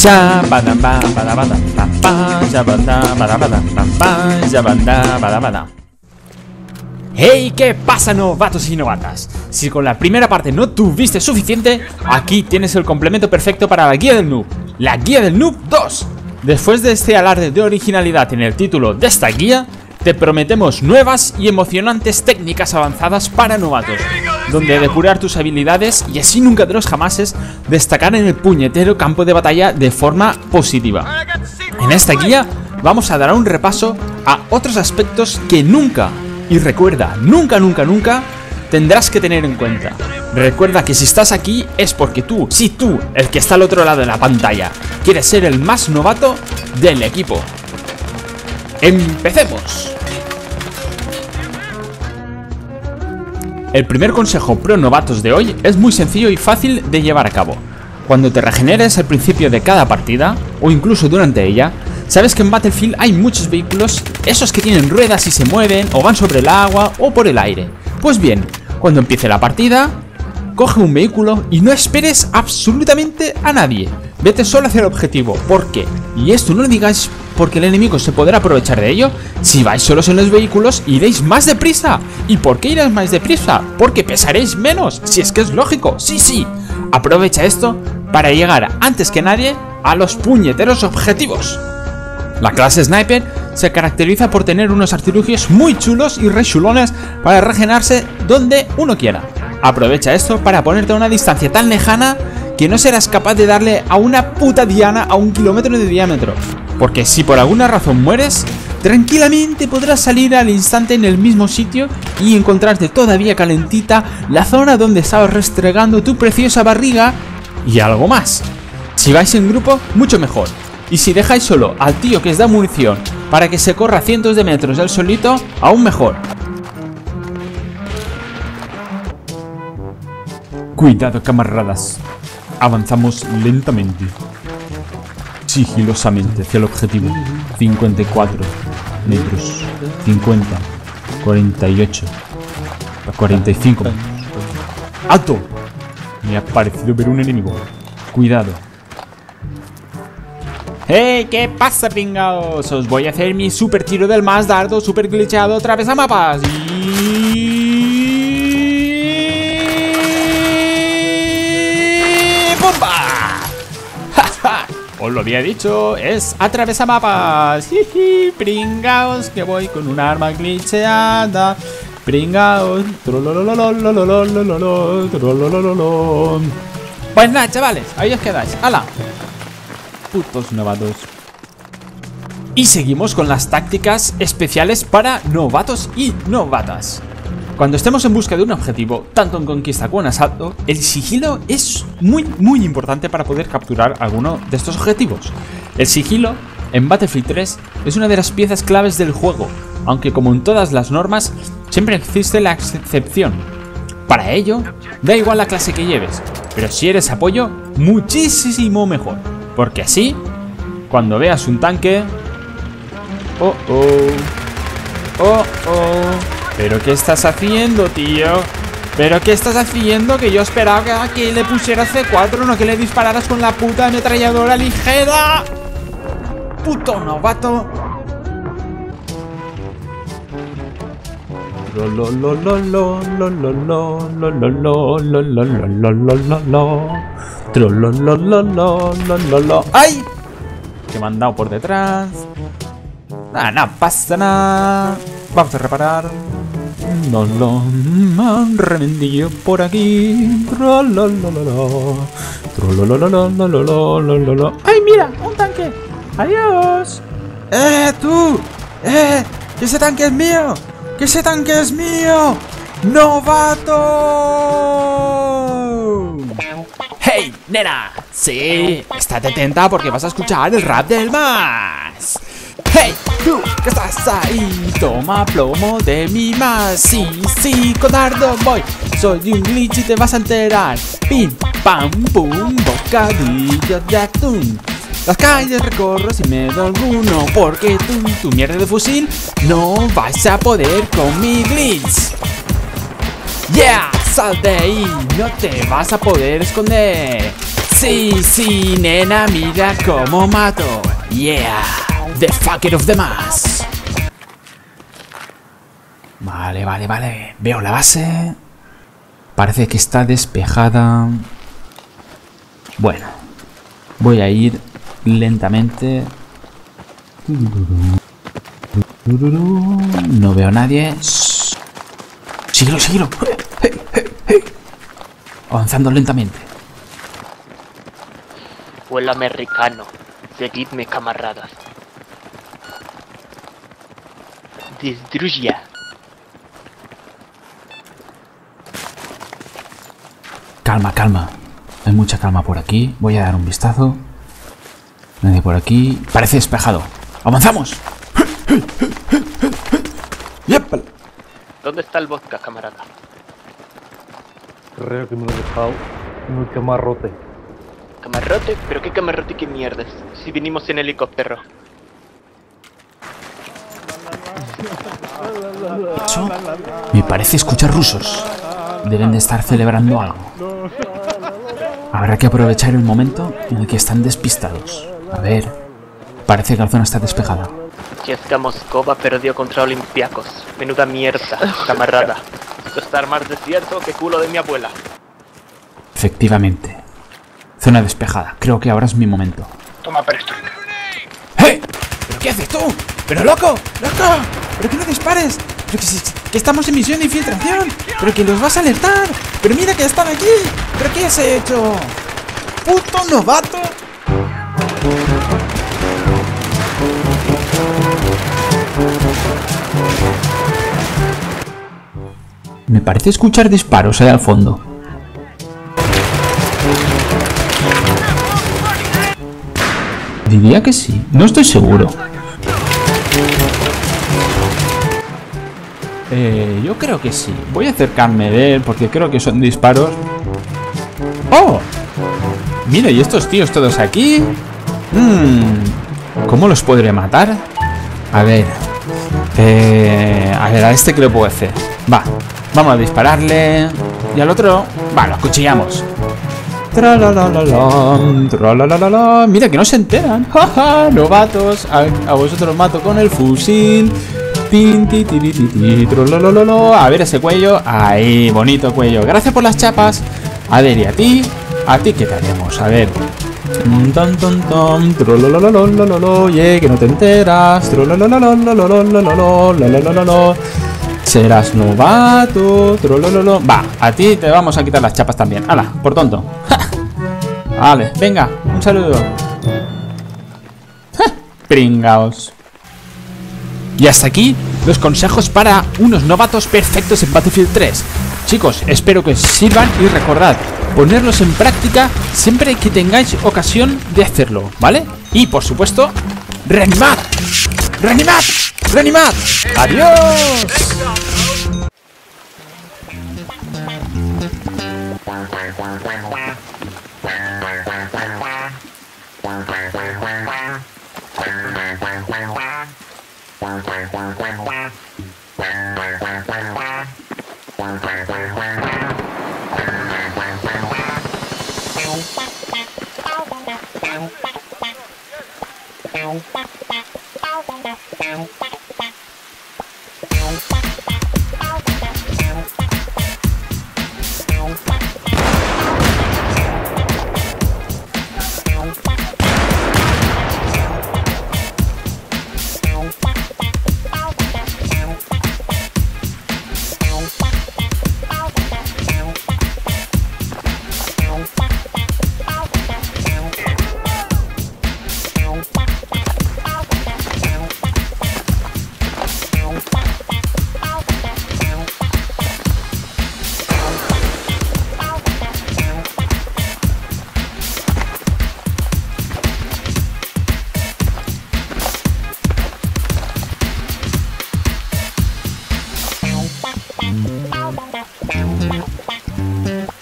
¡Hey! ¿Qué pasa, novatos y novatas? Si con la primera parte no tuviste suficiente, aquí tienes el complemento perfecto para la guía del noob, la guía del noob 2. Después de este alarde de originalidad en el título de esta guía, te prometemos nuevas y emocionantes técnicas avanzadas para novatos, donde depurar tus habilidades y así nunca de los jamases destacar en el puñetero campo de batalla de forma positiva. En esta guía vamos a dar un repaso a otros aspectos que nunca, y recuerda, nunca tendrás que tener en cuenta. Recuerda que si estás aquí es porque tú, sí tú, el que está al otro lado de la pantalla, quieres ser el más novato del equipo. ¡Empecemos! El primer consejo pro novatos de hoy es muy sencillo y fácil de llevar a cabo. Cuando te regeneres al principio de cada partida, o incluso durante ella, sabes que en Battlefield hay muchos vehículos, esos que tienen ruedas y se mueven, o van sobre el agua, o por el aire. Pues bien, cuando empiece la partida, coge un vehículo y no esperes absolutamente a nadie. Vete solo hacia el objetivo. ¿Por qué? Y esto no lo digáis porque el enemigo se podrá aprovechar de ello. Si vais solos en los vehículos, iréis más deprisa. ¿Y por qué iréis más deprisa? Porque pesaréis menos. Si es que es lógico. Sí. Aprovecha esto para llegar antes que nadie a los puñeteros objetivos. La clase Sniper se caracteriza por tener unos artilugios muy chulos y rechulones para regenerarse donde uno quiera. Aprovecha esto para ponerte a una distancia tan lejana que no serás capaz de darle a una puta diana a 1 kilómetro de diámetro. Porque si por alguna razón mueres, tranquilamente podrás salir al instante en el mismo sitio y encontrarte todavía calentita la zona donde estabas restregando tu preciosa barriga y algo más. Si vais en grupo, mucho mejor. Y si dejáis solo al tío que os da munición para que se corra cientos de metros él solito, aún mejor. Cuidado, camaradas. Avanzamos lentamente, sigilosamente hacia el objetivo. 54 metros, 50, 48, 45 metros. ¡Alto! Me ha parecido ver un enemigo. Cuidado. ¡Hey! ¿Qué pasa, pringaos? Os voy a hacer mi super tiro del más dardo, super glitchado, otra vez a mapas. ¡Bomba! Os lo había dicho, es atravesa mapas. Pringaos, que voy con un arma glitcheada. Pringaos. Pues nada, chavales, ahí os quedáis. ¡Hala! Putos novatos. Y seguimos con las tácticas especiales para novatos y novatas. Cuando estemos en busca de un objetivo, tanto en conquista como en asalto, el sigilo es muy importante para poder capturar alguno de estos objetivos. El sigilo, en Battlefield 3, es una de las piezas claves del juego, aunque como en todas las normas, siempre existe la excepción. Para ello, da igual la clase que lleves, pero si eres apoyo, muchísimo mejor, porque así, cuando veas un tanque... ¿Pero qué estás haciendo, tío? ¿Pero qué estás haciendo? Que yo esperaba que le pusieras C4, no que le dispararas con la puta ametralladora ligera. ¡Puto novato! ¡Ay! Que me han dado por detrás. No pasa nada. Vamos a reparar. No lo han remendillo por aquí. ¡Ay, mira! ¡Un tanque! ¡Adiós! ¡Tú! ¡Que ese tanque es mío! ¡Que ese tanque es mío! ¡Novato! ¡Hey, nena! Sí, estate atenta porque vas a escuchar el rap del más. ¡Hey! ¡Tú! ¿Qué estás ahí? Toma plomo de mi más. Sí, con dardo voy. Soy un glitch y te vas a enterar. Pim, pam, pum, bocadillo de atún. Las calles recorro sin miedo alguno, porque tu mierda de fusil no vas a poder con mi glitch. ¡Yeah! ¡Sal de ahí! ¡No te vas a poder esconder! Sí, sí, nena, mira cómo mato. Yeah, the fucker of the mass. Vale, vale, vale. Veo la base. Parece que está despejada. Bueno, voy a ir lentamente. No veo a nadie. Síguelo, síguelo. Avanzando lentamente. Vuelo americano. Seguidme, camaradas. Destruya. Calma, calma. Hay mucha calma por aquí. Voy a dar un vistazo. Nadie por aquí. Parece despejado. ¡Avanzamos! ¡Yep! ¿Dónde está el vodka, camarada? Creo que me lo he dejado en el camarote. ¿Camarote? ¿Pero qué camarote y qué mierdas? Si vinimos en helicóptero. Eso me parece escuchar rusos. Deben de estar celebrando algo. Habrá que aprovechar el momento en el que están despistados. A ver, parece que la zona está despejada. Cheska Moscova perdió contra Olympiacos. Menuda mierda, camarada. Esto está más desierto que culo de mi abuela. Efectivamente. Zona despejada. Creo que ahora es mi momento. Toma perestroika. ¡Hey! ¿Pero qué haces tú? ¡Pero loco! ¡Loco! ¿Pero que no dispares! ¿Pero que estamos en misión de infiltración? ¿Pero que los vas a alertar? ¡Pero mira que están aquí! ¿Pero qué has hecho? ¡Puto novato! Me parece escuchar disparos ahí al fondo. Diría que sí, no estoy seguro. Yo creo que sí. Voy a acercarme de él porque creo que son disparos. ¡Oh! Mira, ¿y estos tíos todos aquí? ¿Cómo los podré matar? A ver, a este que lo puedo hacer. Va, vamos a dispararle. Y al otro, va, lo acuchillamos. Mira que no se enteran. ¡Jaja! Novatos. A vosotros los mato con el fusil. A ver ese cuello. Ahí, bonito cuello. Gracias por las chapas. A ver, y a ti qué te haremos. A ver. Oye, que no te enteras. Serás novato. Va, a ti te vamos a quitar las chapas también. Hala, por tonto. Vale, venga, un saludo. Pringaos. Y hasta aquí los consejos para unos novatos perfectos en Battlefield 3. Chicos, espero que os sirvan y recordad, ponerlos en práctica siempre que tengáis ocasión de hacerlo, ¿vale? Y por supuesto, ¡reanimad! ¡Reanimad! ¡Reanimad! ¡Adiós!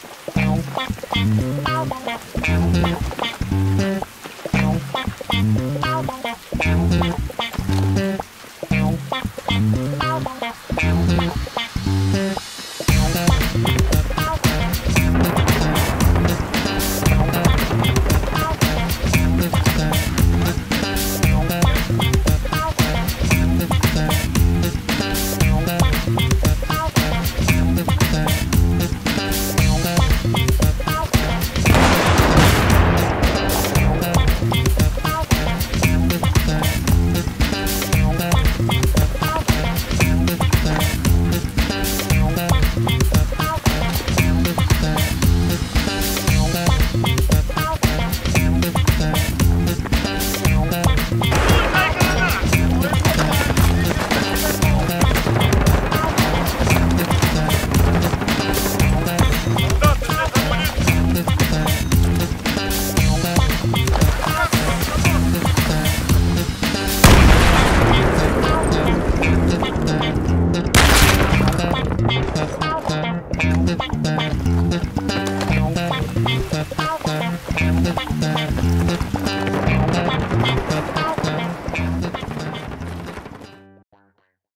Thank you.